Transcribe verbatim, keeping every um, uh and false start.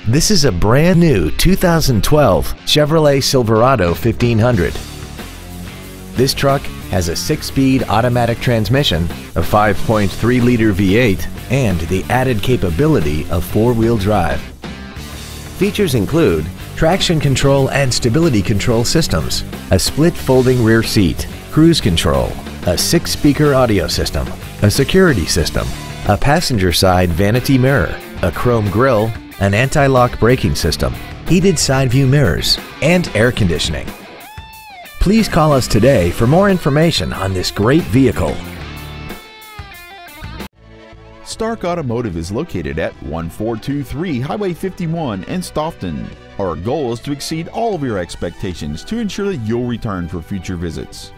This is a brand new two thousand twelve Chevrolet Silverado fifteen hundred. This truck has a six-speed automatic transmission, a five point three liter V eight, and the added capability of four-wheel drive. Features include traction control and stability control systems, a split folding rear seat, cruise control, a six-speaker audio system, a security system, a passenger side vanity mirror, a chrome grille, an anti-lock braking system, heated side view mirrors, and air conditioning. Please call us today for more information on this great vehicle. Stark Automotive is located at one four two three Highway fifty-one in Stoughton. Our goal is to exceed all of your expectations to ensure that you'll return for future visits.